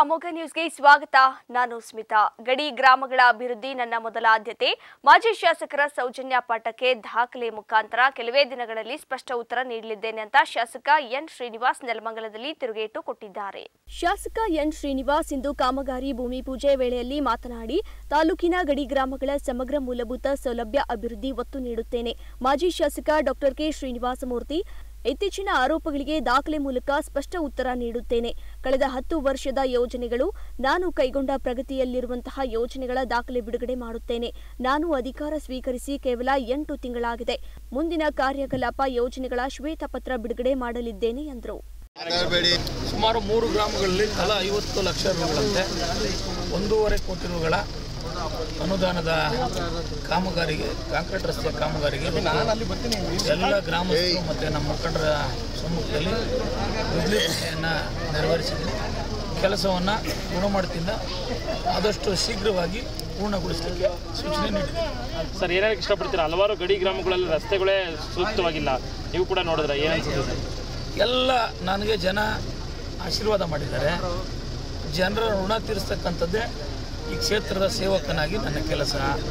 ಅಮೋಘ ನ್ಯೂಸ್ಗೆ ಸ್ವಾಗತ. ನಾನು ಸ್ಮಿತಾ. ಗಡಿ ಗ್ರಾಮಗಳ ಅಭಿವೃದ್ಧಿ ನನ್ನ ಮೊದಲ ಆದ್ಯತೆ. ಮಾಜಿ ಶಾಸಕರ ಸೌಜನ್ಯ ಪಾಠಕ್ಕೆ ದಾಖಲೆ ಮುಖಾಂತರ ಕೆಲವೇ ದಿನಗಳಲ್ಲಿ ಸ್ಪಷ್ಟ ಉತ್ತರ ನೀಡಲಿದ್ದೇನೆ ಅಂತ ಶಾಸಕ ಎನ್ ಶ್ರೀನಿವಾಸ್ ನೆಲಮಂಗಲದಲ್ಲಿ ತಿರುಗೇಟು ಕೊಟ್ಟಿದ್ದಾರೆ. ಶಾಸಕ ಎನ್ ಶ್ರೀನಿವಾಸ್ ಇಂದು ಕಾಮಗಾರಿ ಭೂಮಿ ಪೂಜೆ ವೇಳೆಯಲ್ಲಿ ಮಾತನಾಡಿ, ತಾಲೂಕಿನ ಗಡಿ ಗ್ರಾಮಗಳ ಸಮಗ್ರ ಮೂಲಭೂತ ಸೌಲಭ್ಯ ಅಭಿವೃದ್ಧಿ ಒತ್ತು ನೀಡುತ್ತೇನೆ. ಮಾಜಿ ಶಾಸಕ ಡಾಕ್ಟರ್ ಕೆ ಶ್ರೀನಿವಾಸ ಮೂರ್ತಿ ಇತ್ತೀಚಿನ ಆರೋಪಗಳಿಗೆ ದಾಖಲೆ ಮೂಲಕ ಸ್ಪಷ್ಟ ಉತ್ತರ ನೀಡುತ್ತೇನೆ. ಕಳೆದ 10 ವರ್ಷದ ಯೋಜನೆಗಳು, ನಾನು ಕೈಗೊಂಡ ಪ್ರಗತಿಯಲ್ಲಿರುವಂತಹ ಯೋಜನೆಗಳ ದಾಖಲೆ ಬಿಡುಗಡೆ ಮಾಡುತ್ತೇನೆ. ನಾನು ಅಧಿಕಾರ ಸ್ವೀಕರಿಸಿ ಕೇವಲ 8 ತಿಂಗಳಾಗಿದೆ. ಮುಂದಿನ ಕಾರ್ಯಕಲಾಪ ಯೋಜನೆಗಳ ಶ್ವೇತಪತ್ರ ಬಿಡುಗಡೆ ಮಾಡಲಿದ್ದೇನೆ ಎಂದರು. ಸುಮಾರು 3 ಗ್ರಾಮಗಳಲ್ಲಿ ತಲಾ 50 ಲಕ್ಷ ರೂಪಾಯಿಗಳಂತೆ 1.5 ಕೋಟಿ ರೂಗಳ ಅನುದಾನದ ಕಾಮಗಾರಿಗೆ, ಕಾಂಕ್ರೀಟ್ ರಸ್ತೆಯ ಕಾಮಗಾರಿಗೆ ಎಲ್ಲ ಗ್ರಾಮಸ್ಥರು ಮತ್ತು ನಮ್ಮ ಮುಖಂಡರ ಸಮ್ಮುಖದಲ್ಲಿ ವಿಧೇಯಕವನ್ನು ನೆರವೇರಿಸಿದೆ. ಕೆಲಸವನ್ನು ಗುಣಮಟ್ಟದಿಂದ ಆದಷ್ಟು ಶೀಘ್ರವಾಗಿ ಪೂರ್ಣಗೊಳಿಸಲಿಕ್ಕೆ ಸೂಚನೆ ನೀಡಿದೆ. ಸರ್, ಏನಾದ್ರು ಇಷ್ಟಪಡ್ತೀರಾ? ಹಲವಾರು ಗಡಿ ಗ್ರಾಮಗಳಲ್ಲಿ ರಸ್ತೆಗಳೇ ಸೂಕ್ತವಾಗಿಲ್ಲ, ನೀವು ಕೂಡ ನೋಡಿದ್ರೆ ಏನನ್ಸುತ್ತೆ? ಎಲ್ಲ ನನಗೆ ಜನ ಆಶೀರ್ವಾದ ಮಾಡಿದ್ದಾರೆ. ಜನರ ಋಣ ತೀರಿಸ್ತಕ್ಕಂಥದ್ದೇ ಈ ಕ್ಷೇತ್ರದ ಸೇವಕನಾಗಿ ನನ್ನ ಕೆಲಸ.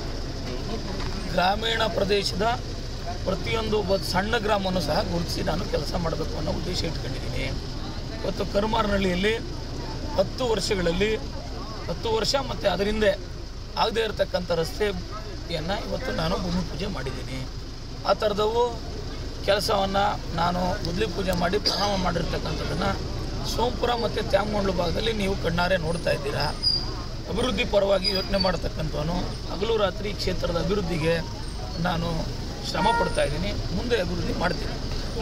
ಗ್ರಾಮೀಣ ಪ್ರದೇಶದ ಪ್ರತಿಯೊಂದು ಸಣ್ಣ ಗ್ರಾಮವನ್ನು ಸಹ ಗುರುತಿಸಿ ನಾನು ಕೆಲಸ ಮಾಡಬೇಕು ಅನ್ನೋ ಉದ್ದೇಶ ಇಟ್ಕೊಂಡಿದ್ದೀನಿ. ಇವತ್ತು ಕರುಮಾರನಹಳ್ಳಿಯಲ್ಲಿ 10 ವರ್ಷಗಳಲ್ಲಿ 10 ವರ್ಷ ಮತ್ತು ಅದರಿಂದ ಆಗದೇ ಇರತಕ್ಕಂಥ ರಸ್ತೆಯನ್ನು ಇವತ್ತು ನಾನು ಭೂಮಿ ಪೂಜೆ ಮಾಡಿದ್ದೀನಿ. ಆ ಥರದವು ಕೆಲಸವನ್ನು ನಾನು ಗುದ್ಲಿ ಪೂಜೆ ಮಾಡಿ ಪ್ರಾರಂಭ ಮಾಡಿರ್ತಕ್ಕಂಥದ್ದನ್ನು ಸೋಂಪುರ ಮತ್ತು ತ್ಯಾಮಗೊಂಡ್ಲು ಭಾಗದಲ್ಲಿ ನೀವು ಕಣ್ಣಾರೆ ನೋಡ್ತಾ ಇದ್ದೀರಾ. ಅಭಿವೃದ್ಧಿ ಪರವಾಗಿ ಯೋಚನೆ ಮಾಡತಕ್ಕಂಥವನು. ಹಗಲು ರಾತ್ರಿ ಕ್ಷೇತ್ರದ ಅಭಿವೃದ್ಧಿಗೆ ನಾನು ಶ್ರಮ ಪಡ್ತಾ ಇದ್ದೀನಿ. ಮುಂದೆ ಅಭಿವೃದ್ಧಿ ಮಾಡ್ತೀನಿ.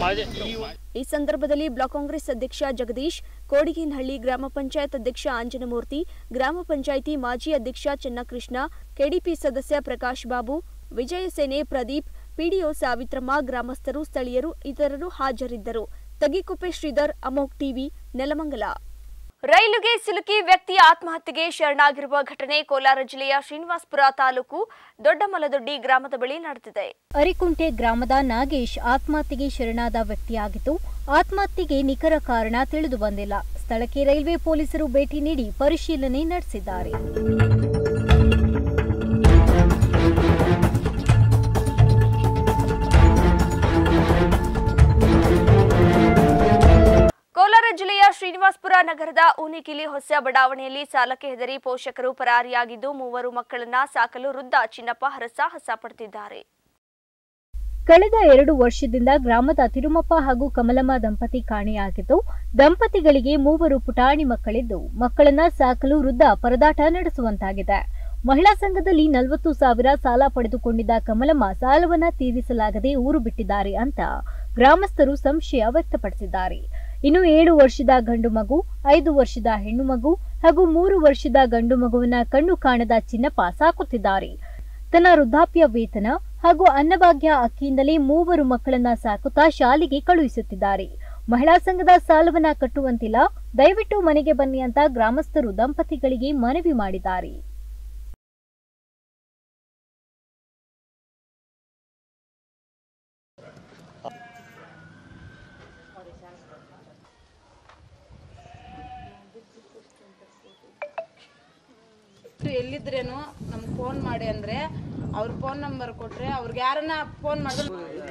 ಈ ಸಂದರ್ಭದಲ್ಲಿ ಬ್ಲಾಕ್ ಕಾಂಗ್ರೆಸ್ ಅಧ್ಯಕ್ಷ ಜಗದೀಶ್, ಕೋಡಿಗೇನಹಳ್ಳಿ ಗ್ರಾಮ ಪಂಚಾಯತ್ ಅಧ್ಯಕ್ಷ ಆಂಜನಮೂರ್ತಿ, ಗ್ರಾಮ ಪಂಚಾಯಿತಿ ಮಾಜಿ ಅಧ್ಯಕ್ಷ ಚನ್ನಕೃಷ್ಣ, ಕೆಡಿಪಿ ಸದಸ್ಯ ಪ್ರಕಾಶ್ ಬಾಬು, ವಿಜಯಸೇನೆ ಪ್ರದೀಪ್, ಪಿಡಿಒ ಸಾವಿತ್ರಮ್ಮ, ಗ್ರಾಮಸ್ಥರು, ಸ್ಥಳೀಯರು ಇತರರು ಹಾಜರಿದ್ದರು. ತಗಿಕುಪ್ಪೆ ಶ್ರೀಧರ್, ಅಮೋಘ್ ಟಿವಿ, ನೆಲಮಂಗಲ. ರೈಲುಗೆ ಸಿಲುಕಿ ವ್ಯಕ್ತಿ ಆತ್ಮಹತ್ಯೆಗೆ ಶರಣಾಗಿರುವ ಘಟನೆ ಕೋಲಾರ ಜಿಲ್ಲೆಯ ಶ್ರೀನಿವಾಸಪುರ ತಾಲೂಕು ದೊಡ್ಡಮಲದೊಡ್ಡಿ ಗ್ರಾಮದ ಬಳಿ ನಡೆದಿದೆ. ಅರಿಕುಂಟೆ ಗ್ರಾಮದ ನಾಗೇಶ್ ಆತ್ಮಹತ್ಯೆಗೆ ಶರಣಾದ ವ್ಯಕ್ತಿಯಾಗಿದ್ದು, ಆತ್ಮಹತ್ಯೆಗೆ ನಿಖರ ಕಾರಣ ತಿಳಿದು ಬಂದಿಲ್ಲ. ಸ್ಥಳಕ್ಕೆ ರೈಲ್ವೆ ಪೊಲೀಸರು ಭೇಟಿ ನೀಡಿ ಪರಿಶೀಲನೆ ನಡೆಸಿದ್ದಾರೆ. ಕೋಲಾರ ಜಿಲ್ಲೆಯ ಶ್ರೀನಿವಾಸಪುರ ನಗರದ ಊನಿಕಿಲಿ ಹೊಸ ಬಡಾವಣೆಯಲ್ಲಿ ಸಾಲಕ್ಕೆ ಹೆದರಿ ಪೋಷಕರು ಪರಾರಿಯಾಗಿದ್ದು, 3 ಮಕ್ಕಳನ್ನ ಸಾಕಲು ವೃದ್ಧ ಚಿನ್ನಪ್ಪ ಹರಸಾಹಸ ಪಡುತ್ತಿದ್ದಾರೆ. ಕಳೆದ 2 ವರ್ಷದಿಂದ ಗ್ರಾಮದ ತಿರುಮಪ್ಪ ಹಾಗೂ ಕಮಲಮ್ಮ ದಂಪತಿ ಕಾಣೆಯಾಗಿದ್ದು, ದಂಪತಿಗಳಿಗೆ 3 ಪುಟಾಣಿ ಮಕ್ಕಳಿದ್ದು, ಮಕ್ಕಳನ್ನ ಸಾಕಲು ವೃದ್ಧ ಪರದಾಟ ನಡೆಸುವಂತಾಗಿದೆ. ಮಹಿಳಾ ಸಂಘದಲ್ಲಿ 40,000 ಸಾಲ ಪಡೆದುಕೊಂಡಿದ್ದ ಕಮಲಮ್ಮ ಸಾಲವನ್ನ ತೀರಿಸಲಾಗದೆ ಊರು ಬಿಟ್ಟಿದ್ದಾರೆ ಅಂತ ಗ್ರಾಮಸ್ಥರು ಸಂಶಯ ವ್ಯಕ್ತಪಡಿಸಿದ್ದಾರೆ. ಇನ್ನು 7 ವರ್ಷದ ಗಂಡು ಮಗು, 5 ವರ್ಷದ ಹೆಣ್ಣು ಮಗು ಹಾಗೂ 3 ವರ್ಷದ ಗಂಡು ಮಗುವನ್ನ ಕಣ್ಣು ಕಾಣದ ಚಿನ್ನಪ್ಪ ಸಾಕುತ್ತಿದ್ದಾರೆ. ತನ್ನ ವೃದ್ಧಾಪ್ಯ ವೇತನ ಹಾಗೂ ಅನ್ನಭಾಗ್ಯ ಅಕ್ಕಿಯಿಂದಲೇ 3 ಮಕ್ಕಳನ್ನ ಸಾಕುತ್ತಾ ಶಾಲೆಗೆ ಕಳುಹಿಸುತ್ತಿದ್ದಾರೆ. ಮಹಿಳಾ ಸಂಘದ ಸಾಲವನ್ನ ಕಟ್ಟುವಂತಿಲ್ಲ, ದಯವಿಟ್ಟು ಮನೆಗೆ ಬನ್ನಿ ಅಂತ ಗ್ರಾಮಸ್ಥರು ದಂಪತಿಗಳಿಗೆ ಮನವಿ ಮಾಡಿದ್ದಾರೆ. ಎಲ್ಲಿದ್ರೇನು ನಮ್ಗೆ ಫೋನ್ ಮಾಡಿ ಅಂದ್ರೆ ಅವ್ರ ಫೋನ್ ನಂಬರ್ ಕೊಟ್ರೆ ಅವ್ರಿಗೆ ಯಾರನ್ನ ಫೋನ್ ಮಾಡಿದ್ರೆ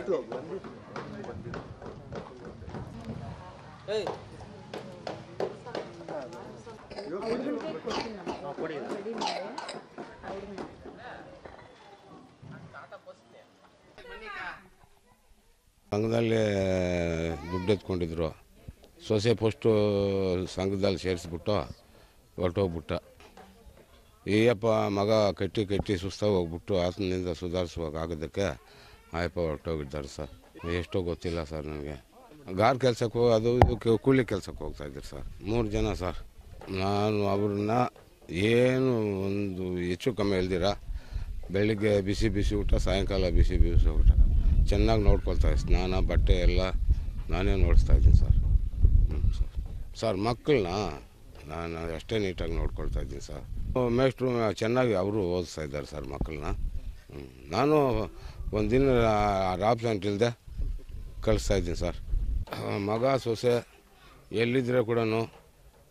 ಸಂಘದಲ್ಲಿ ದುಡ್ಡು ಎತ್ಕೊಂಡಿದ್ರು. ಸೊಸೆ ಪೋಸ್ಟು ಸಂಘದಲ್ಲಿ ಸೇರಿಸ್ಬಿಟ್ಟು ಹೊರಟೋಗ್ಬಿಟ್ಟ. ಈಯಪ್ಪ ಮಗ ಕಟ್ಟಿ ಸುಸ್ತಾಗಿ ಹೋಗ್ಬಿಟ್ಟು ಆತನಿಂದ ಸುಧಾರಿಸುವಾಗದಕ್ಕೆ ಆಯಪ್ಪ ಹೊರಟೋಗಿದ್ದಾರೆ ಸರ್. ಎಷ್ಟೋ ಗೊತ್ತಿಲ್ಲ ಸರ್ ನನಗೆ. ಗಾರ್ ಕೆಲಸಕ್ಕೆ ಅದು ಕೂಲಿ ಕೆಲಸಕ್ಕೆ ಹೋಗ್ತಾಯಿದ್ರು ಸರ್. 3 ಜನ ಸರ್. ನಾನು ಅವ್ರನ್ನ ಏನು ಒಂದು ಹೆಚ್ಚು ಕಮ್ಮಿ ಇಲ್ದಿರ ಬೆಳಿಗ್ಗೆ ಬಿಸಿ ಊಟ, ಸಾಯಂಕಾಲ ಬಿಸಿ ಊಟ ಚೆನ್ನಾಗಿ ನೋಡ್ಕೊಳ್ತಾಯಿದ್ದೆ. ಸ್ನಾನ ಬಟ್ಟೆ ಎಲ್ಲ ನಾನೇ ನೋಡಿಸ್ತಾ ಇದ್ದೀನಿ ಸರ್. ಸರ್ ಮಕ್ಕಳನ್ನ ನಾನು ಅಷ್ಟೇ ನೀಟಾಗಿ ನೋಡ್ಕೊಳ್ತಾ ಇದ್ದೀನಿ ಸರ್. ಮೇಷ್ಟ್ರು ಚೆನ್ನಾಗಿ ಅವರು ಓದಿಸ್ತಾ ಇದ್ದಾರೆ ಸರ್ ಮಕ್ಕಳನ್ನ. ನಾನು ಒಂದಿನ ಆಬ್ಸೆಂಟ್ ಇಲ್ಲದೆ ಕಳಿಸ್ತಾ ಇದ್ದೀನಿ ಸರ್. ಮಗ ಸೊಸೆ ಎಲ್ಲಿದ್ದರೆ ಕೂಡ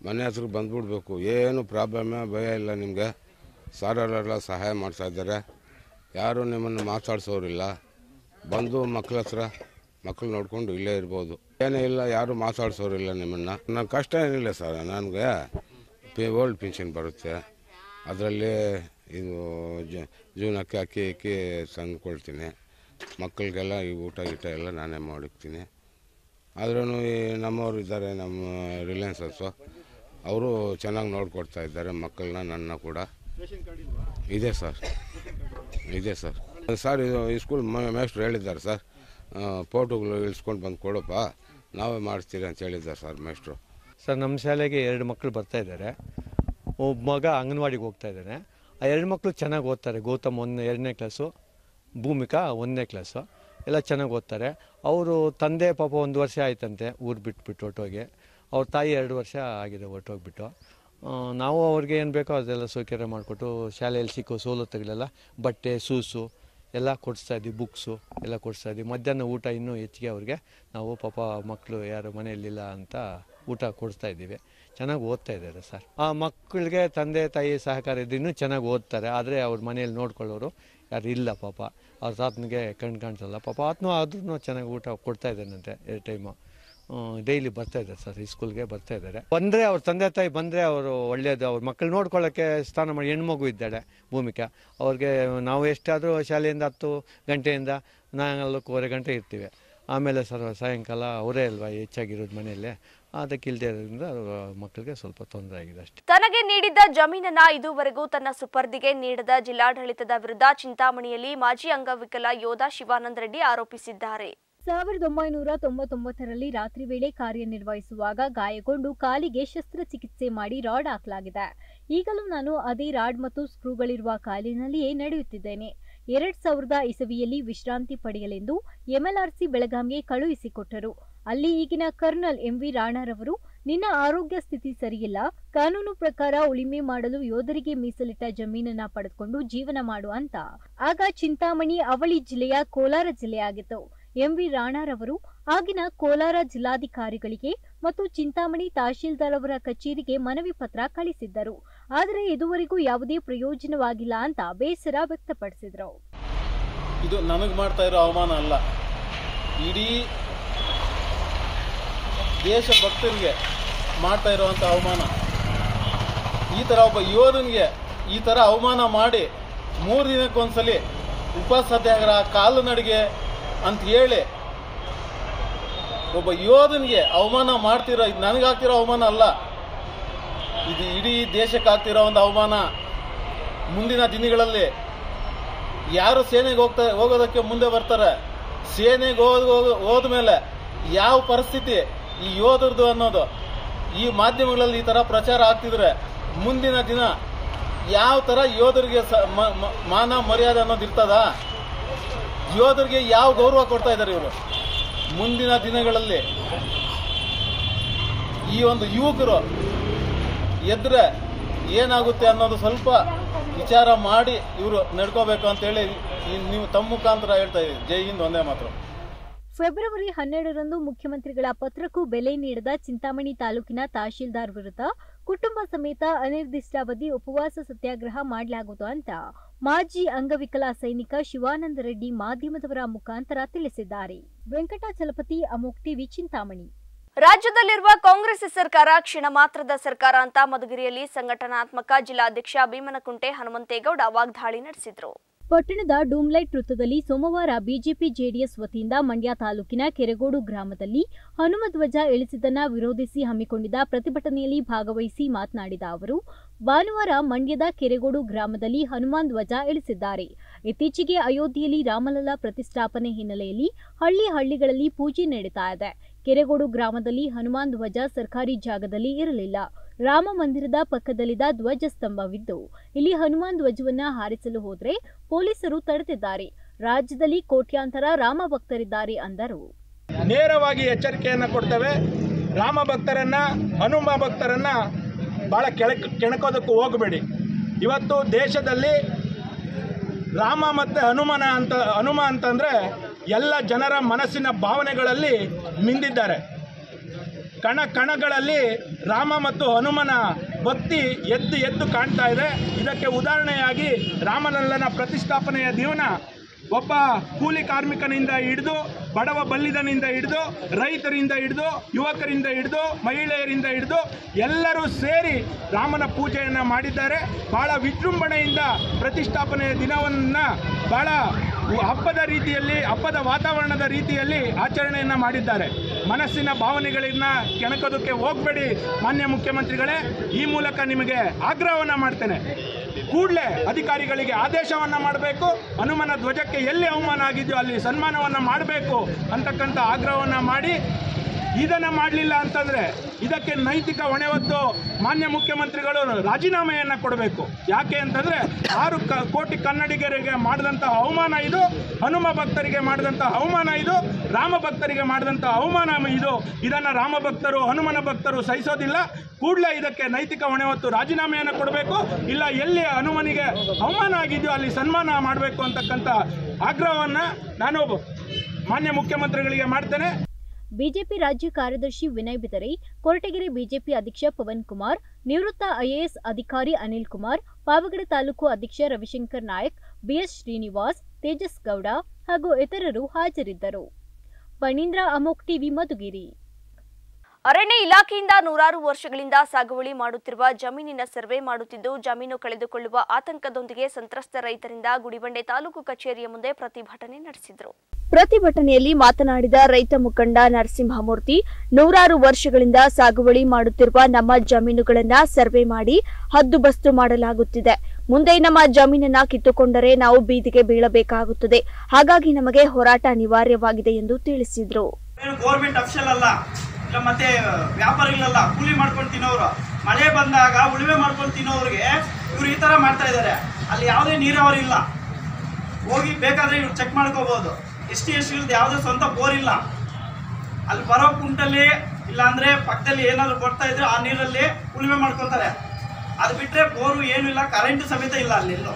ಮನೆ ಹತ್ರಕ್ಕೆ ಬಂದುಬಿಡ್ಬೇಕು. ಏನು ಪ್ರಾಬ್ಲಮ್ಮೇ ಭಯ ಇಲ್ಲ ನಿಮಗೆ. ಸಾರೆಲ್ಲ ಸಹಾಯ ಮಾಡ್ತಾಯಿದ್ದಾರೆ. ಯಾರೂ ನಿಮ್ಮನ್ನು ಮಾತಾಡ್ಸೋರಿಲ್ಲ. ಬಂದು ಮಕ್ಕಳ ಹತ್ರ ಮಕ್ಕಳು ನೋಡಿಕೊಂಡು ಇಲ್ಲೇ ಇರ್ಬೋದು. ಏನೇ ಇಲ್ಲ, ಯಾರೂ ಮಾತಾಡ್ಸೋರಿಲ್ಲ ನಿಮ್ಮನ್ನು. ನನ್ನ ಕಷ್ಟ ಏನಿಲ್ಲ ಸರ್. ನನಗೆ ಓಲ್ಡ್ ಪೆನ್ಷನ್ ಬರುತ್ತೆ. ಅದರಲ್ಲಿ ಇದು ಜೀವನಕ್ಕೆ ಅಕ್ಕಿ ತಂದುಕೊಳ್ತೀನಿ. ಮಕ್ಕಳಿಗೆಲ್ಲ ಈ ಊಟ ಗೀಟ ಎಲ್ಲ ನಾನೇ ಮಾಡಿಕ್ತೀನಿ. ಆದ್ರೂ ಈ ನಮ್ಮವ್ರು ಇದ್ದಾರೆ, ನಮ್ಮ ರಿಲಯನ್ಸಸ್ಸು, ಅವರು ಚೆನ್ನಾಗಿ ನೋಡ್ಕೊಡ್ತಾ ಇದ್ದಾರೆ ಮಕ್ಕಳನ್ನ. ನನ್ನ ಕೂಡ ಇದೆ ಸರ್, ಇದೆ ಸರ್. ಸರ್ ಇದು ಈ ಸ್ಕೂಲ್ ಮೇಸ್ಟ್ರು ಹೇಳಿದ್ದಾರೆ ಸರ್, ಫೋಟೋಗಳು ಇಳಿಸ್ಕೊಂಡು ಬಂದು ಕೊಡಪ್ಪ, ನಾವೇ ಮಾಡಿಸ್ತೀರಿ ಅಂತ ಹೇಳಿದ್ದಾರೆ ಸರ್ ಮೇಸ್ಟ್ರು. ಸರ್ ನಮ್ಮ ಶಾಲೆಗೆ 2 ಮಕ್ಕಳು ಬರ್ತಾಯಿದ್ದಾರೆ. ಒಬ್ಬ ಮಗ ಅಂಗನವಾಡಿಗೆ ಹೋಗ್ತಾ ಇದ್ದಾನೆ. ಆ 2 ಮಕ್ಕಳು ಚೆನ್ನಾಗಿ ಓದ್ತಾರೆ. ಗೌತಮ್ 2ನೇ ಕ್ಲಾಸು, ಭೂಮಿಕಾ 1ನೇ ಕ್ಲಾಸು. ಎಲ್ಲ ಚೆನ್ನಾಗಿ ಓದ್ತಾರೆ. ಅವರು ತಂದೆ ಪಾಪ 1 ವರ್ಷ ಆಯ್ತಂತೆ ಊರು ಬಿಟ್ಬಿಟ್ಟು ಹೊಟ್ಟೋಗಿ. ಅವ್ರ ತಾಯಿ 2 ವರ್ಷ ಆಗಿದೆ ಹೊಟ್ಟೋಗ್ಬಿಟ್ಟು. ನಾವು ಅವ್ರಿಗೆ ಏನು ಬೇಕೋ ಅದೆಲ್ಲ ಸೌಕರ್ಯ ಮಾಡಿಕೊಟ್ಟು ಶಾಲೆಯಲ್ಲಿ ಸಿಕ್ಕೋ ಸವಲತ್ತುಗಳೆಲ್ಲ ಬಟ್ಟೆ, ಶೂಸು ಎಲ್ಲ ಕೊಡಿಸ್ತಾಯಿದ್ವಿ, ಬುಕ್ಸು ಎಲ್ಲ ಕೊಡಿಸ್ತಾಯಿದ್ವಿ. ಮಧ್ಯಾಹ್ನ ಊಟ ಇನ್ನೂ ಹೆಚ್ಚಿಗೆ ಅವ್ರಿಗೆ ನಾವು ಪಾಪ ಮಕ್ಕಳು ಯಾರು ಮನೆಯಲ್ಲಿಲ್ಲ ಅಂತ ಊಟ ಕೊಡಿಸ್ತಾಯಿದ್ದೀವಿ. ಚೆನ್ನಾಗಿ ಓದ್ತಾ ಇದ್ದಾರೆ ಸರ್. ಆ ಮಕ್ಕಳಿಗೆ ತಂದೆ ತಾಯಿ ಸಹಕಾರ ಇದ್ದು ಇನ್ನೂ ಚೆನ್ನಾಗಿ ಓದ್ತಾರೆ. ಆದರೆ ಅವ್ರ ಮನೆಯಲ್ಲಿ ನೋಡ್ಕೊಳ್ಳೋರು ಯಾರು ಇಲ್ಲ ಪಾಪ. ಅವ್ರ ತಾತನಿಗೆ ಕಾಣಿಸಲ್ಲ ಪಾಪ. ಆತನೂ ಆದ್ರೂ ಚೆನ್ನಾಗಿ ಊಟ ಕೊಡ್ತಾ ಇದ್ದಾನಂತೆ 2 ಟೈಮು. ಡೈಲಿ ಬರ್ತಾಯಿದ್ದಾರೆ ಸರ್, ಈ ಸ್ಕೂಲ್ಗೆ ಬರ್ತಾಯಿದ್ದಾರೆ. ಬಂದರೆ ಅವ್ರ ತಂದೆ ತಾಯಿ ಬಂದರೆ ಅವರು ಒಳ್ಳೆಯದು. ಅವ್ರ ಮಕ್ಕಳು ನೋಡ್ಕೊಳ್ಳೋಕ್ಕೆ ಸ್ನಾನ ಮಾಡಿ ಹೆಣ್ಮಗು ಇದ್ದಾಳೆ ಭೂಮಿಕಾ. ಅವ್ರಿಗೆ ನಾವು ಎಷ್ಟಾದರೂ ಶಾಲೆಯಿಂದ 10 ಗಂಟೆಯಿಂದ 4:15 ಗಂಟೆ ಇರ್ತೀವಿ. ಆಮೇಲೆ ಸಾಯಂಕಾಲ ಅವರೇ ಅಲ್ವಾ ಹೆಚ್ಚಾಗಿರೋದು ಮನೆಯಲ್ಲೇ. ಅದಕ್ಕೆ ಇಲ್ಲದೆ ಇರೋದ್ರಿಂದ ಮಕ್ಕಳಿಗೆ ಸ್ವಲ್ಪ ತೊಂದರೆ ಆಗಿದೆ ಅಷ್ಟೇ. ತನಗೆ ನೀಡಿದ್ದ ಜಮೀನನ್ನ ಇದುವರೆಗೂ ತನ್ನ ಸುಪರ್ದಿಗೆ ನೀಡದ ಜಿಲ್ಲಾಡಳಿತದ ವಿರುದ್ಧ ಚಿಂತಾಮಣಿಯಲ್ಲಿ ಮಾಜಿ ಅಂಗವಿಕಲ ಯೋಧ ಶಿವಾನಂದ ರೆಡ್ಡಿ ಆರೋಪಿಸಿದ್ದಾರೆ. 1999ರಲ್ಲಿ ರಾತ್ರಿ ವೇಳೆ ಕಾರ್ಯನಿರ್ವಹಿಸುವಾಗ ಗಾಯಗೊಂಡು ಕಾಲಿಗೆ ಶಸ್ತ್ರಚಿಕಿತ್ಸೆ ಮಾಡಿ ರಾಡ್ ಹಾಕಲಾಗಿದೆ. ಈಗಲೂ ನಾನು ಅದೇ ರಾಡ್ ಮತ್ತು ಸ್ಕ್ರೂಗಳಿರುವ ಕಾಲಿನಲ್ಲಿಯೇ ನಡೆಯುತ್ತಿದ್ದೇನೆ. 2000 ಇಸವಿಯಲ್ಲಿ ವಿಶ್ರಾಂತಿ ಪಡೆಯಲೆಂದು ಎಂಎಲ್ಆರ್ಸಿ ಬೆಳಗಾಂಗೆ ಕಳುಹಿಸಿಕೊಟ್ಟರು. ಅಲ್ಲಿ ಈಗಿನ ಕರ್ನಲ್ ಎಂವಿ ರಾಣಾರವರು, ನಿನ್ನ ಆರೋಗ್ಯ ಸ್ಥಿತಿ ಸರಿಯಿಲ್ಲ, ಕಾನೂನು ಪ್ರಕಾರ ಉಳಿಮೆ ಮಾಡಲು ಯೋಧರಿಗೆ ಮೀಸಲಿಟ್ಟ ಜಮೀನನ್ನ ಪಡೆದುಕೊಂಡು ಜೀವನ ಮಾಡು ಅಂತ. ಆಗ ಚಿಂತಾಮಣಿ ಅವಳಿ ಜಿಲ್ಲೆಯ ಕೋಲಾರ ಜಿಲ್ಲೆಯಾಗಿತ್ತು. ಎಂವಿ ರಾಣಾರವರು ಆಗಿನ ಕೋಲಾರ ಜಿಲ್ಲಾಧಿಕಾರಿಗಳಿಗೆ ಮತ್ತು ಚಿಂತಾಮಣಿ ತಹಶೀಲ್ದಾರ್ ಅವರ ಕಚೇರಿಗೆ ಮನವಿ ಪತ್ರ ಕಳಿಸಿದ್ದರು. ಆದರೆ ಇದುವರೆಗೂ ಯಾವುದೇ ಪ್ರಯೋಜನವಾಗಿಲ್ಲ ಅಂತ ಬೇಸರ ವ್ಯಕ್ತಪಡಿಸಿದ್ರು. ಇದು ನನಗೆ ಮಾಡ್ತಾ ಇರೋ ಅವಮಾನ ಅಲ್ಲ, ಇಡೀ ದೇಶಭಕ್ತರಿಗೆ ಮಾಡ್ತಾ ಇರುವಂಥ ಅವಮಾನ. ಈ ಥರ ಒಬ್ಬ ಯೋಧನಿಗೆ ಈ ಥರ ಅವಮಾನ ಮಾಡಿ 3 ದಿನಕ್ಕೊಂದ್ಸಲಿ ಉಪವಾಸ ಸತ್ಯಾಗ್ರಹ, ಕಾಲು ನಡಿಗೆ ಅಂತ ಹೇಳಿ ಒಬ್ಬ ಯೋಧನಿಗೆ ಅವಮಾನ ಮಾಡ್ತಿರೋ, ಇದು ನನಗಾಗ್ತಿರೋ ಅವಮಾನ ಅಲ್ಲ, ಇದು ಇಡೀ ದೇಶಕ್ಕಾಗ್ತಿರೋ ಒಂದು ಅವಮಾನ. ಮುಂದಿನ ದಿನಗಳಲ್ಲಿ ಯಾರು ಸೇನೆಗೆ ಹೋಗೋದಕ್ಕೆ ಮುಂದೆ ಬರ್ತಾರೆ, ಸೇನೆಗೆ ಹೋದ್ಮೇಲೆ ಯಾವ ಪರಿಸ್ಥಿತಿ ಈ ಯೋಧರದು ಅನ್ನೋದು ಈ ಮಾಧ್ಯಮಗಳಲ್ಲಿ ಈ ಥರ ಪ್ರಚಾರ ಆಗ್ತಿದ್ರೆ ಮುಂದಿನ ದಿನ ಯಾವ ಥರ ಯೋಧರಿಗೆ ಮಾನ ಮರ್ಯಾದೆ ಅನ್ನೋದು ಇರ್ತದ? ಯೋಧರಿಗೆ ಯಾವ ಗೌರವ ಕೊಡ್ತಾ ಇದ್ದಾರೆ ಇವರು? ಮುಂದಿನ ದಿನಗಳಲ್ಲಿ ಈ ಒಂದು ಯುವಕರು ಎದ್ರೆ ಏನಾಗುತ್ತೆ ಅನ್ನೋದು ಸ್ವಲ್ಪ ವಿಚಾರ ಮಾಡಿ ಇವರು ನಡ್ಕೋಬೇಕು ಅಂತೇಳಿ ನೀವು ತಮ್ಮ ಮುಖಾಂತರ ಹೇಳ್ತಾ ಇದ್ದೀವಿ. ಜೈ ಹಿಂದ್, ಒಂದೇ ಮಾತ್ರ. ಫೆಬ್ರವರಿ 12ರಂದು ಮುಖ್ಯಮಂತ್ರಿಗಳ ಪತ್ರಕ್ಕೂ ಬೆಲೆ ನೀಡದ ಚಿಂತಾಮಣಿ ತಾಲೂಕಿನ ತಹಶೀಲ್ದಾರ್ ವಿರುದ್ಧ ಕುಟುಂಬ ಸಮೇತ ಅನಿರ್ದಿಷ್ಟಾವಧಿ ಉಪವಾಸ ಸತ್ಯಾಗ್ರಹ ಮಾಡಲಾಗುವುದು ಅಂತ ಮಾಜಿ ಅಂಗವಿಕಲ ಸೈನಿಕ ಶಿವಾನಂದ ರೆಡ್ಡಿ ಮಾಧ್ಯಮದವರ ಮುಖಾಂತರ ತಿಳಿಸಿದ್ದಾರೆ. ವೆಂಕಟಾಚಲಪತಿ, ಅಮೋಕ್ ಟಿವಿ, ಚಿಂತಾಮಣಿ. ರಾಜ್ಯದಲ್ಲಿರುವ ಕಾಂಗ್ರೆಸ್ ಸರ್ಕಾರ ಕ್ಷಣ ಮಾತ್ರದ ಸರ್ಕಾರ ಅಂತ ಮಧುಗಿರಿಯಲ್ಲಿ ಸಂಘಟನಾತ್ಮಕ ಜಿಲ್ಲಾಧ್ಯಕ್ಷ ಭೀಮನಕುಂಟೆ ಹನುಮಂತೇಗೌಡ ವಾಗ್ದಾಳಿ ನಡೆಸಿದರು. ಪಟ್ಟಣದ ಡೂಮ್ಲೈಟ್ ವೃತ್ತದಲ್ಲಿ ಸೋಮವಾರ ಬಿಜೆಪಿ ಜೆಡಿಎಸ್ ವತಿಯಿಂದ ಮಂಡ್ಯ ತಾಲೂಕಿನ ಕೆರೆಗೋಡು ಗ್ರಾಮದಲ್ಲಿ ಹನುಮ ಧ್ವಜ ಇಳಿಸಿದ್ದನ್ನ ವಿರೋಧಿಸಿ ಹಮ್ಮಿಕೊಂಡಿದ್ದ ಪ್ರತಿಭಟನೆಯಲ್ಲಿ ಭಾಗವಹಿಸಿ ಮಾತನಾಡಿದ ಅವರು, ಭಾನುವಾರ ಮಂಡ್ಯದ ಕೆರೆಗೋಡು ಗ್ರಾಮದಲ್ಲಿ ಹನುಮಾನ್ ಧ್ವಜ ಇಳಿಸಿದ್ದಾರೆ. ಇತ್ತೀಚೆಗೆ ಅಯೋಧ್ಯೆಯಲ್ಲಿ ರಾಮಲಲ್ಲಾ ಪ್ರತಿಷ್ಠಾಪನೆ ಹಿನ್ನೆಲೆಯಲ್ಲಿ ಹಳ್ಳಿಗಳಲ್ಲಿ ಪೂಜೆ ನಡೀತಾ ಇದೆ. ಕೆರೆಗೋಡು ಗ್ರಾಮದಲ್ಲಿ ಹನುಮಾನ್ ಧ್ವಜ ಸರ್ಕಾರಿ ಜಾಗದಲ್ಲಿ ಇರಲಿಲ್ಲ. ರಾಮ ಮಂದಿರದ ಪಕ್ಕದಲ್ಲಿದ್ದ ಧ್ವಜಸ್ತಂಭವಿದ್ದು ಇಲ್ಲಿ ಹನುಮಾನ್ ಧ್ವಜವನ್ನ ಹಾರಿಸಲು ಹೋದ್ರೆ ಪೊಲೀಸರು ತಡೆದಿದ್ದಾರೆ. ರಾಜ್ಯದಲ್ಲಿ ಕೋಟ್ಯಾಂತರ ರಾಮ ಭಕ್ತರಿದ್ದಾರೆ ಅಂದರು. ನೇರವಾಗಿ ಎಚ್ಚರಿಕೆಯನ್ನು ಕೊಡ್ತೇವೆ. ರಾಮ ಭಕ್ತರನ್ನ, ಹನುಮ ಭಕ್ತರನ್ನ ಬಹಳ ಕೆಣಕೋದಕ್ಕೂ ಹೋಗಬೇಡಿ. ಇವತ್ತು ದೇಶದಲ್ಲಿ ರಾಮ ಮತ್ತು ಹನುಮ ಅಂತಂದರೆ ಎಲ್ಲ ಜನರ ಮನಸ್ಸಿನ ಭಾವನೆಗಳಲ್ಲಿ ಮಿಂದಿದ್ದಾರೆ. ಕಣ ಕಣಗಳಲ್ಲಿ ರಾಮ ಮತ್ತು ಹನುಮನ ಭಕ್ತಿ ಎದ್ದು ಕಾಣ್ತಾ ಇದೆ. ಇದಕ್ಕೆ ಉದಾಹರಣೆಯಾಗಿ ರಾಮಲಲ್ಲನ ಪ್ರತಿಷ್ಠಾಪನೆಯ ದಿನ ಒಬ್ಬ ಕೂಲಿ ಕಾರ್ಮಿಕನಿಂದ ಹಿಡಿದು ಬಡವ ಬಲ್ಲಿದನಿಂದ ಹಿಡಿದು ರೈತರಿಂದ ಹಿಡಿದು ಯುವಕರಿಂದ ಹಿಡಿದು ಮಹಿಳೆಯರಿಂದ ಹಿಡಿದು ಎಲ್ಲರೂ ಸೇರಿ ರಾಮನ ಪೂಜೆಯನ್ನು ಮಾಡಿದ್ದಾರೆ. ಭಾಳ ವಿಜೃಂಭಣೆಯಿಂದ ಪ್ರತಿಷ್ಠಾಪನೆಯ ದಿನವನ್ನು ಭಾಳ ಹಬ್ಬದ ರೀತಿಯಲ್ಲಿ, ಹಬ್ಬದ ವಾತಾವರಣದ ರೀತಿಯಲ್ಲಿ ಆಚರಣೆಯನ್ನು ಮಾಡಿದ್ದಾರೆ. ಮನಸ್ಸಿನ ಭಾವನೆಗಳನ್ನ ಕೆಣಕೋದಕ್ಕೆ ಹೋಗಬೇಡಿ ಮಾನ್ಯ ಮುಖ್ಯಮಂತ್ರಿಗಳೇ. ಈ ಮೂಲಕ ನಿಮಗೆ ಆಗ್ರಹವನ್ನು ಮಾಡ್ತೇನೆ, ಕೂಡಲೇ ಅಧಿಕಾರಿಗಳಿಗೆ ಆದೇಶವನ್ನು ಮಾಡಬೇಕು. ಹನುಮನ ಧ್ವಜಕ್ಕೆ ಎಲ್ಲಿ ಅವಮಾನ ಆಗಿದೆಯೋ ಅಲ್ಲಿ ಸನ್ಮಾನವನ್ನು ಮಾಡಬೇಕು ಅಂತಕ್ಕಂಥ ಆಗ್ರಹವನ್ನು ಮಾಡಿ, ಇದನ್ನು ಮಾಡಲಿಲ್ಲ ಅಂತಂದರೆ ಇದಕ್ಕೆ ನೈತಿಕ ಹೊಣೆ ಹೊತ್ತು ಮಾನ್ಯ ಮುಖ್ಯಮಂತ್ರಿಗಳು ರಾಜೀನಾಮೆಯನ್ನು ಕೊಡಬೇಕು. ಯಾಕೆ ಅಂತಂದರೆ 6 ಕೋಟಿ ಕನ್ನಡಿಗರಿಗೆ ಮಾಡಿದಂಥ ಅವಮಾನ ಇದು, ಹನುಮ ಭಕ್ತರಿಗೆ ಮಾಡಿದಂಥ ಅವಮಾನ ಇದು, ರಾಮ ಭಕ್ತರಿಗೆ ಮಾಡಿದಂಥ ಅವಮಾನ ಇದು. ಇದನ್ನು ರಾಮ ಭಕ್ತರು ಹನುಮನ ಭಕ್ತರು ಸಹಿಸೋದಿಲ್ಲ. ಕೂಡಲೇ ಇದಕ್ಕೆ ನೈತಿಕ ಹೊಣೆ ಹೊತ್ತು ರಾಜೀನಾಮೆಯನ್ನು ಕೊಡಬೇಕು. ಇಲ್ಲ ಎಲ್ಲಿ ಹನುಮನಿಗೆ ಅವಮಾನ ಆಗಿದೆಯೋ ಅಲ್ಲಿ ಸನ್ಮಾನ ಮಾಡಬೇಕು ಅಂತಕ್ಕಂಥ ಆಗ್ರಹವನ್ನು ನಾನು ಮಾನ್ಯ ಮುಖ್ಯಮಂತ್ರಿಗಳಿಗೆ ಮಾಡ್ತೇನೆ. ಬಿಜೆಪಿ ರಾಜ್ಯ ಕಾರ್ಯದರ್ಶಿ ವಿನಯ್ ಬಿದರೆ, ಕೊರಟಗೆರೆ ಬಿಜೆಪಿ ಅಧ್ಯಕ್ಷ ಪವನ್ ಕುಮಾರ್, ನಿವೃತ್ತ ಐಎಎಸ್ ಅಧಿಕಾರಿ ಅನಿಲ್ ಕುಮಾರ್, ಪಾವಗಡ ತಾಲೂಕು ಅಧ್ಯಕ್ಷ ರವಿಶಂಕರ್ ನಾಯಕ್, ಬಿಎಸ್ ಶ್ರೀನಿವಾಸ್, ತೇಜಸ್ ಗೌಡ ಹಾಗೂ ಇತರರು ಹಾಜರಿದ್ದರು. ಪಣೀಂದ್ರ ಅಮೋಕ್ ಟಿವಿ ಮಧುಗಿರಿ. ಅರಣ್ಯ ಇಲಾಖೆಯಿಂದ ನೂರಾರು ವರ್ಷಗಳಿಂದ ಸಾಗುವಳಿ ಮಾಡುತ್ತಿರುವ ಜಮೀನಿನ ಸರ್ವೆ ಮಾಡುತ್ತಿದ್ದು ಜಮೀನು ಕಳೆದುಕೊಳ್ಳುವ ಆತಂಕದೊಂದಿಗೆ ಸಂತ್ರಸ್ತ ರೈತರಿಂದ ಗುಡಿಬಂಡೆ ತಾಲೂಕು ಕಚೇರಿಯ ಮುಂದೆ ಪ್ರತಿಭಟನೆ ನಡೆಸಿದರು. ಪ್ರತಿಭಟನೆಯಲ್ಲಿ ಮಾತನಾಡಿದ ರೈತ ಮುಖಂಡ ನರಸಿಂಹಮೂರ್ತಿ, ನೂರಾರು ವರ್ಷಗಳಿಂದ ಸಾಗುವಳಿ ಮಾಡುತ್ತಿರುವ ನಮ್ಮ ಜಮೀನುಗಳನ್ನ ಸರ್ವೆ ಮಾಡಿ ಹದ್ದುಬಸ್ತು ಮಾಡಲಾಗುತ್ತಿದೆ. ಮುಂದೆ ನಮ್ಮ ಜಮೀನನ್ನ ಕಿತ್ತುಕೊಂಡರೆ ನಾವು ಬೀದಿಗೆ ಬೀಳಬೇಕಾಗುತ್ತದೆ. ಹಾಗಾಗಿ ನಮಗೆ ಹೋರಾಟ ಅನಿವಾರ್ಯವಾಗಿದೆ ಎಂದು ತಿಳಿಸಿದರು. ಮತ್ತೆ ವ್ಯಾಪಾರಿಗಳಲ್ಲ, ಕೂಲಿ ಮಾಡ್ಕೊಂಡು ತಿನ್ನೋರು, ಮಳೆ ಬಂದಾಗ ಉಳುಮೆ ಮಾಡ್ಕೊಂಡು ತಿನ್ನೋರಿಗೆ ಇವ್ರು ಈ ತರ ಮಾಡ್ತಾ ಇದ್ದಾರೆ. ಅಲ್ಲಿ ಯಾವುದೇ ನೀರಾವರಿ ಇಲ್ಲ, ಹೋಗಿ ಬೇಕಾದ್ರೆ ಇವ್ರು ಚೆಕ್ ಮಾಡ್ಕೋಬಹುದು. ಎಸ್ ಟಿ ಯಾವುದೇ ಸ್ವಂತ ಬೋರ್ ಇಲ್ಲ. ಅಲ್ಲಿ ಬರೋ ಕುಂಟಲ್ಲಿ ಇಲ್ಲಾಂದ್ರೆ ಪಕ್ಕದಲ್ಲಿ ಏನಾದ್ರು ಬರ್ತಾ ಇದ್ರೆ ಆ ನೀರಲ್ಲಿ ಉಳುಮೆ ಮಾಡ್ಕೊತಾರೆ. ಅದು ಬಿಟ್ಟರೆ ಬೋರು ಏನೂ ಇಲ್ಲ, ಕರೆಂಟ್ ಸಮೇತ ಇಲ್ಲ ಅಲ್ಲಿ ಎಲ್ಲೋ.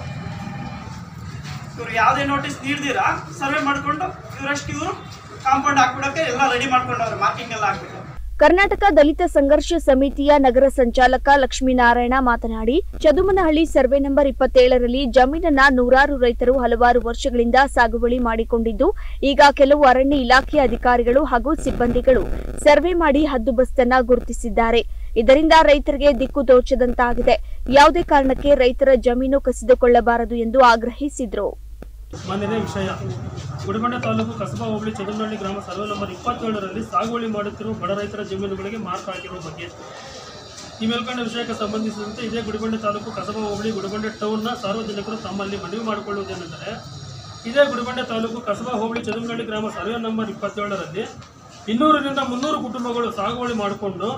ಇವ್ರು ಯಾವುದೇ ನೋಟಿಸ್ ನೀಡ್ದಿರಾ ಸರ್ವೆ ಮಾಡಿಕೊಂಡು ಇವರು ಕಾಂಪೌಂಡ್ ಹಾಕ್ಬಿಡೋಕೆ ಎಲ್ಲ ರೆಡಿ ಮಾಡ್ಕೊಂಡವ್ರೆ, ಮಾರ್ಕಿಂಗ್ ಎಲ್ಲ ಹಾಕ್ಬಿಟ್ಟು. ಕರ್ನಾಟಕ ದಲಿತ ಸಂಘರ್ಷ ಸಮಿತಿಯ ನಗರ ಸಂಚಾಲಕ ಲಕ್ಷ್ಮೀನಾರಾಯಣ ಮಾತನಾಡಿ, ಚದುಮನಹಳ್ಳಿ ಸರ್ವೆ ನಂಬರ್ 27ರಲ್ಲಿ ಜಮೀನನ್ನ ನೂರಾರು ರೈತರು ಹಲವಾರು ವರ್ಷಗಳಿಂದ ಸಾಗುವಳಿ ಮಾಡಿಕೊಂಡಿದ್ದು, ಈಗ ಕೆಲವು ಅರಣ್ಯ ಇಲಾಖೆ ಅಧಿಕಾರಿಗಳು ಹಾಗೂ ಸಿಬ್ಬಂದಿಗಳು ಸರ್ವೆ ಮಾಡಿ ಹದ್ದುಬಸ್ತನ್ನ ಗುರುತಿಸಿದ್ದಾರೆ. ಇದರಿಂದ ರೈತರಿಗೆ ದಿಕ್ಕು ತೋಚದಂತಾಗಿದೆ. ಯಾವುದೇ ಕಾರಣಕ್ಕೆ ರೈತರ ಜಮೀನು ಕಸಿದುಕೊಳ್ಳಬಾರದು ಎಂದು ಆಗ್ರಹಿಸಿದರು. ಮಾನ್ಯನೇ ವಿಷಯ, ಗುಡಿಬಂಡೆ ತಾಲೂಕು ಕಸಬಾ ಹೋಬಳಿ ಚದುಮನಹಳ್ಳಿ ಗ್ರಾಮ ಸರ್ವೆ ನಂಬರ್ 27ರಲ್ಲಿ ಸಾಗುವಳಿ ಮಾಡುತ್ತಿರುವ ಬಡ ರೈತರ ಜಮೀನುಗಳಿಗೆ ಮಾರ್ಕ್ ಹಾಕಿರುವ ಬಗ್ಗೆ ಈ ಮೇಲ್ಕಂಡ ವಿಷಯಕ್ಕೆ ಸಂಬಂಧಿಸಿದಂತೆ ಇದೇ ಗುಡಿಬಂಡೆ ತಾಲೂಕು ಕಸಬಾ ಹೋಬಳಿ ಗುಡಿಬಂಡೆ ಟೌನ್ನ ಸಾರ್ವಜನಿಕರು ತಮ್ಮಲ್ಲಿ ಮನವಿ ಮಾಡಿಕೊಳ್ಳುವುದೇನೆಂದರೆ, ಇದೇ ಗುಡಿಬಂಡೆ ತಾಲೂಕು ಕಸಬಾ ಹೋಬಳಿ ಚದುಮನಹಳ್ಳಿ ಗ್ರಾಮ ಸರ್ವೆ ನಂಬರ್ 27ರಲ್ಲಿ 200ರಿಂದ 300 ಕುಟುಂಬಗಳು ಸಾಗುವಳಿ ಮಾಡಿಕೊಂಡು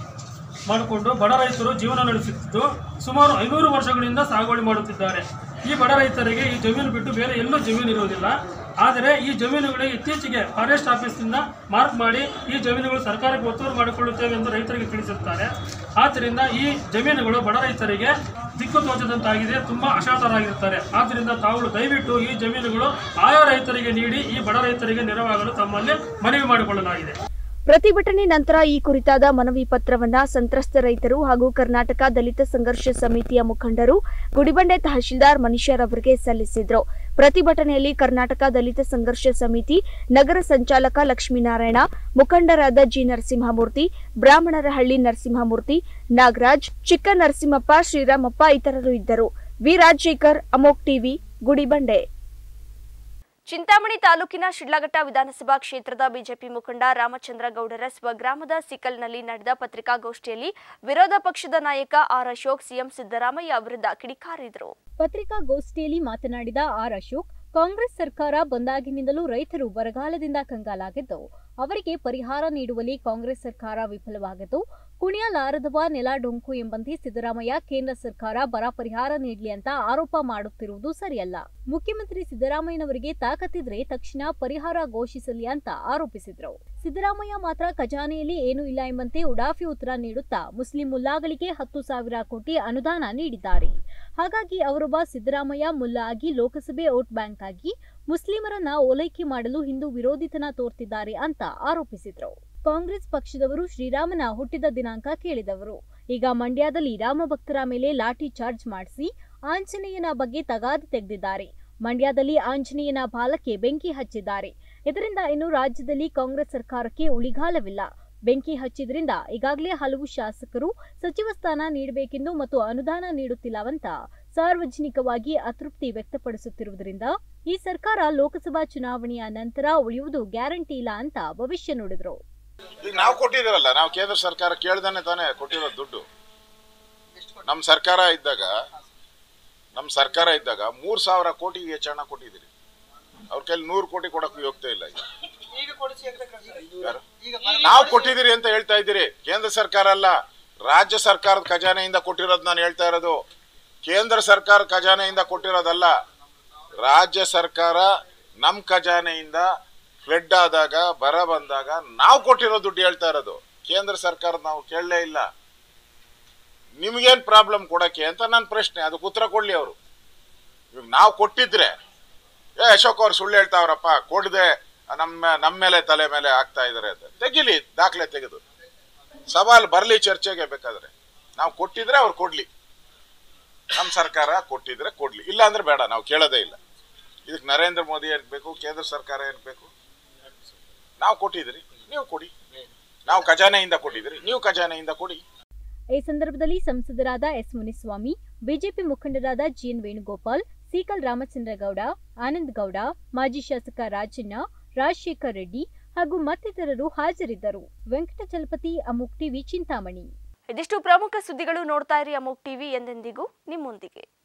ಬಡ ರೈತರು ಜೀವನ ನಡೆಸುತ್ತಿದ್ದು ಸುಮಾರು 500 ವರ್ಷಗಳಿಂದ ಸಾಗುವಳಿ ಮಾಡುತ್ತಿದ್ದಾರೆ. ಈ ಬಡ ರೈತರಿಗೆ ಈ ಜಮೀನು ಬಿಟ್ಟು ಬೇರೆ ಎಲ್ಲೂ ಜಮೀನು ಇರುವುದಿಲ್ಲ. ಆದರೆ ಈ ಜಮೀನುಗಳಿಗೆ ಇತ್ತೀಚೆಗೆ ಫಾರೆಸ್ಟ್ ಆಫೀಸ್ನಿಂದ ಮಾರ್ಕ್ ಮಾಡಿ ಈ ಜಮೀನುಗಳು ಸರ್ಕಾರಕ್ಕೆ ಒತ್ತುವರಿ ಮಾಡಿಕೊಳ್ಳುತ್ತೇವೆ ಎಂದು ರೈತರಿಗೆ ತಿಳಿಸುತ್ತಾರೆ. ಆದ್ದರಿಂದ ಈ ಜಮೀನುಗಳು ಬಡ ರೈತರಿಗೆ ದಿಕ್ಕು ತೋಚದಂತಾಗಿದೆ, ತುಂಬಾ ಅಶಾಂತರಾಗಿರುತ್ತಾರೆ. ಆದ್ದರಿಂದ ತಾವು ದಯವಿಟ್ಟು ಈ ಜಮೀನುಗಳು ಆಯಾ ರೈತರಿಗೆ ನೀಡಿ ಈ ಬಡ ರೈತರಿಗೆ ನೆರವಾಗಲು ತಮ್ಮಲ್ಲಿ ಮನವಿ ಮಾಡಿಕೊಳ್ಳಲಾಗಿದೆ. ಪ್ರತಿಭಟನೆ ನಂತರ ಈ ಕುರಿತಾದ ಮನವಿ ಪತ್ರವನ್ನ ಸಂತ್ರಸ್ತ ರೈತರು ಹಾಗೂ ಕರ್ನಾಟಕ ದಲಿತ ಸಂಘರ್ಷ ಸಮಿತಿಯ ಮುಖಂಡರು ಗುಡಿಬಂಡೆ ತಹಶೀಲ್ದಾರ್ ಮನೀಶರ್ ಅವರಿಗೆ ಸಲ್ಲಿಸಿದರು. ಪ್ರತಿಭಟನೆಯಲ್ಲಿ ಕರ್ನಾಟಕ ದಲಿತ ಸಂಘರ್ಷ ಸಮಿತಿ ನಗರ ಸಂಚಾಲಕ ಲಕ್ಷ್ಮೀನಾರಾಯಣ, ಮುಖಂಡರಾದ ಜಿ ನರಸಿಂಹಮೂರ್ತಿ, ಬ್ರಾಹ್ಮಣರಹಳ್ಳಿ ನರಸಿಂಹಮೂರ್ತಿ, ನಾಗರಾಜ್, ಚಿಕ್ಕ ನರಸಿಂಹಪ್ಪ, ಶ್ರೀರಾಮಪ್ಪ ಇತರರು ಇದ್ದರು. ವಿ ರಾಜಶೇಖರ್, ಅಮೋಕ್ ಟಿವಿ, ಗುಡಿಬಂಡೆ. ಚಿಂತಾಮಣಿ ತಾಲೂಕಿನ ಶಿಡ್ಲಘಟ್ಟ ವಿಧಾನಸಭಾ ಕ್ಷೇತ್ರದ ಬಿಜೆಪಿ ಮುಖಂಡ ರಾಮಚಂದ್ರ ಗೌಡರ ಸ್ವಗ್ರಾಮದ ಸಿಕಲ್ನಲ್ಲಿ ನಡೆದ ಪತ್ರಿಕಾಗೋಷ್ಠಿಯಲ್ಲಿ ವಿರೋಧ ಪಕ್ಷದ ನಾಯಕ ಆರ್ ಅಶೋಕ್ ಸಿಎಂ ಸಿದ್ದರಾಮಯ್ಯ ವಿರುದ್ಧ ಕಿಡಿಕಾರಿದರು. ಪತ್ರಿಕಾಗೋಷ್ಠಿಯಲ್ಲಿ ಮಾತನಾಡಿದ ಆರ್ ಅಶೋಕ್, ಕಾಂಗ್ರೆಸ್ ಸರ್ಕಾರ ಬಂದಾಗಿನಿಂದಲೂ ರೈತರು ಬರಗಾಲದಿಂದ ಕಂಗಾಲಾಗಿದ್ದು, ಅವರಿಗೆ ಪರಿಹಾರ ನೀಡುವಲ್ಲಿ ಕಾಂಗ್ರೆಸ್ ಸರ್ಕಾರ ವಿಫಲವಾಗಿದ್ದು, ಕುಣಿಯಲಾರದವ ನೆಲ ಡೊಂಕು ಎಂಬಂತೆ ಸಿದ್ದರಾಮಯ್ಯ ಕೇಂದ್ರ ಸರ್ಕಾರ ಬರ ಪರಿಹಾರ ನೀಡಲಿ ಅಂತ ಆರೋಪ ಮಾಡುತ್ತಿರುವುದು ಸರಿಯಲ್ಲ. ಮುಖ್ಯಮಂತ್ರಿ ಸಿದ್ದರಾಮಯ್ಯನವರಿಗೆ ತಾಕತ್ತಿದ್ರೆ ತಕ್ಷಣ ಪರಿಹಾರ ಘೋಷಿಸಲಿ ಅಂತ ಆರೋಪಿಸಿದರು. ಸಿದ್ದರಾಮಯ್ಯ ಮಾತ್ರ ಖಜಾನೆಯಲ್ಲಿ ಏನೂ ಇಲ್ಲ ಎಂಬಂತೆ ಉಡಾಫಿ ಉತ್ತರ ನೀಡುತ್ತಾ ಮುಸ್ಲಿಂ ಮುಲ್ಲಾಗಳಿಗೆ 10,000 ಕೋಟಿ ಅನುದಾನ ನೀಡಿದ್ದಾರೆ. ಹಾಗಾಗಿ ಅವರೊಬ್ಬ ಸಿದ್ದರಾಮಯ್ಯ ಮುಲ್ಲಾ ಆಗಿ ಲೋಕಸಭೆ ವೋಟ್ ಬ್ಯಾಂಕ್ ಆಗಿ ಮುಸ್ಲಿಮರನ್ನ ಓಲೈಕೆ ಮಾಡಲು ಹಿಂದೂ ವಿರೋಧಿತನ ತೋರ್ತಿದ್ದಾರೆ ಅಂತ ಆರೋಪಿಸಿದರು. ಕಾಂಗ್ರೆಸ್ ಪಕ್ಷದವರು ಶ್ರೀರಾಮನ ಹುಟ್ಟಿದ ದಿನಾಂಕ ಕೇಳಿದವರು. ಈಗ ಮಂಡ್ಯದಲ್ಲಿ ರಾಮ ಭಕ್ತರ ಮೇಲೆ ಲಾಠಿ ಚಾರ್ಜ್ ಮಾಡಿಸಿ ಆಂಜನೇಯನ ಬಗ್ಗೆ ತಗಾದೆ ತೆಗೆದಿದ್ದಾರೆ. ಮಂಡ್ಯದಲ್ಲಿ ಆಂಜನೇಯನ ಬಾಲಕ್ಕೆ ಬೆಂಕಿ ಹಚ್ಚಿದ್ದಾರೆ. ಇದರಿಂದ ಇನ್ನು ರಾಜ್ಯದಲ್ಲಿ ಕಾಂಗ್ರೆಸ್ ಸರ್ಕಾರಕ್ಕೆ ಉಳಿಗಾಲವಿಲ್ಲ. ಬೆಂಕಿ ಹಚ್ಚಿದ್ರಿಂದ ಈಗಾಗಲೇ ಹಲವು ಶಾಸಕರು ಸಚಿವ ಸ್ಥಾನ ನೀಡಬೇಕೆಂದು ಮತ್ತು ಅನುದಾನ ನೀಡುತ್ತಿಲ್ಲವಂತ ಸಾರ್ವಜನಿಕವಾಗಿ ಅತೃಪ್ತಿ ವ್ಯಕ್ತಪಡಿಸುತ್ತಿರುವುದರಿಂದ ಈ ಸರ್ಕಾರ ಲೋಕಸಭಾ ಚುನಾವಣೆಯ ನಂತರ ಉಳಿಯುವುದು ಗ್ಯಾರಂಟಿ ಇಲ್ಲ ಅಂತ ಭವಿಷ್ಯ ನುಡಿದ್ರು. ಈಗ ನಾವು ಕೊಟ್ಟಿದ್ದೀರಲ್ಲ, ನಾವು ಕೇಂದ್ರ ಸರ್ಕಾರ ಕೇಳ್ದಾನೆ ತಾನೇ ಕೊಟ್ಟಿರೋ ದುಡ್ಡು. ನಮ್ಮ ಸರ್ಕಾರ ಇದ್ದಾಗ 3,000 ಕೋಟಿಗೆ ಹೆಚ್ಚು ಹಣ ಕೊಟ್ಟಿದ್ದೀರಿ. ಅವ್ರ ಕೈಲಿ 100 ಕೋಟಿ ಕೊಡಕ್ಕೂ ಹೋಗ್ತಾ ಇಲ್ಲ. ನಾವು ಕೊಟ್ಟಿದ್ದೀರಿ ಅಂತ ಹೇಳ್ತಾ ಇದ್ದೀರಿ. ಕೇಂದ್ರ ಸರ್ಕಾರ ಅಲ್ಲ, ರಾಜ್ಯ ಸರ್ಕಾರದ ಖಜಾನೆಯಿಂದ ಕೊಟ್ಟಿರೋದು ನಾನು ಹೇಳ್ತಾ ಇರೋದು. ಕೇಂದ್ರ ಸರ್ಕಾರ ಖಜಾನೆಯಿಂದ ಕೊಟ್ಟಿರೋದಲ್ಲ. ರಾಜ್ಯ ಸರ್ಕಾರ ನಮ್ಮ ಖಜಾನೆಯಿಂದ ಫ್ಲಡ್ ಆದಾಗ, ಬರ ಬಂದಾಗ ನಾವು ಕೊಟ್ಟಿರೋ ದುಡ್ಡು ಹೇಳ್ತಾ ಇರೋದು. ಕೇಂದ್ರ ಸರ್ಕಾರದ ನಾವು ಕೇಳಲೇ ಇಲ್ಲ. ನಿಮ್ಗೇನ್ ಪ್ರಾಬ್ಲಮ್ ಕೊಡಕ್ಕೆ ಅಂತ ನನ್ನ ಪ್ರಶ್ನೆ. ಅದಕ್ಕೆ ಉತ್ತರ ಕೊಡ್ಲಿ ಅವರು. ಇವಾಗ ನಾವು ಕೊಟ್ಟಿದ್ರೆ ಅಶೋಕ್ ಅವ್ರು ಸುಳ್ಳು ಹೇಳ್ತಾವ್ರಪ್ಪ, ಕೊಡದೆ ನಮ್ಮ ಮೇಲೆ ತಲೆ ಮೇಲೆ ಆಗ್ತಾ ಇದಾರೆ ಅಂತ ತೆಗಿಲಿ, ದಾಖಲೆ ತೆಗೆದು ಸವಾಲ್ ಬರ್ಲಿ ಚರ್ಚೆಗೆ. ಬೇಕಾದ್ರೆ ನಾವು ಕೊಟ್ಟಿದ್ರೆ ಅವ್ರು ಕೊಡ್ಲಿ, ನಮ್ಮ ಸರ್ಕಾರ ಕೊಟ್ಟಿದ್ರೆ ಕೊಡ್ಲಿ, ಇಲ್ಲ ಅಂದ್ರೆ ಬೇಡ, ನಾವು ಕೇಳೋದೇ ಇಲ್ಲ. ಇದಕ್ಕೆ ನರೇಂದ್ರ ಮೋದಿ ಇರ್ಬೇಕು, ಕೇಂದ್ರ ಸರ್ಕಾರ ಇರ್ಬೇಕು. ನಾವು ಕೊಟ್ಟಿದ್ರಿ, ನೀವು ಕೊಡಿ. ನಾವು ಖಜಾನೆಯಿಂದ ಕೊಟ್ಟಿದ್ರಿ, ನೀವು ಖಜಾನೆಯಿಂದ ಕೊಡಿ. ಈ ಸಂದರ್ಭದಲ್ಲಿ ಸಂಸದರಾದ ಎಸ್ ಮುನಿಸ್ವಾಮಿ, ಬಿಜೆಪಿ ಮುಖಂಡರಾದ ಜಿಎನ್ ವೇಣುಗೋಪಾಲ್, ಸಿಕಲ್ ರಾಮಚಂದ್ರಗೌಡ, ಆನಂದ್ ಗೌಡ, ಮಾಜಿ ಶಾಸಕ ರಾಜಣ್ಣ, ರಾಜಶೇಖರ್ ರೆಡ್ಡಿ ಹಾಗೂ ಮತ್ತಿತರರು ಹಾಜರಿದ್ದರು. ವೆಂಕಟಚಲಪತಿ, ಅಮೋಕ್ ಟಿವಿ, ಚಿಂತಾಮಣಿ. ಇದಿಷ್ಟು ಪ್ರಮುಖ ಸುದ್ದಿಗಳು. ನೋಡ್ತಾ ಇರಿ ಅಮೋಕ್ ಟಿವಿ, ಎಂದೆಂದಿಗೂ ನಿಮ್ಮೊಂದಿಗೆ.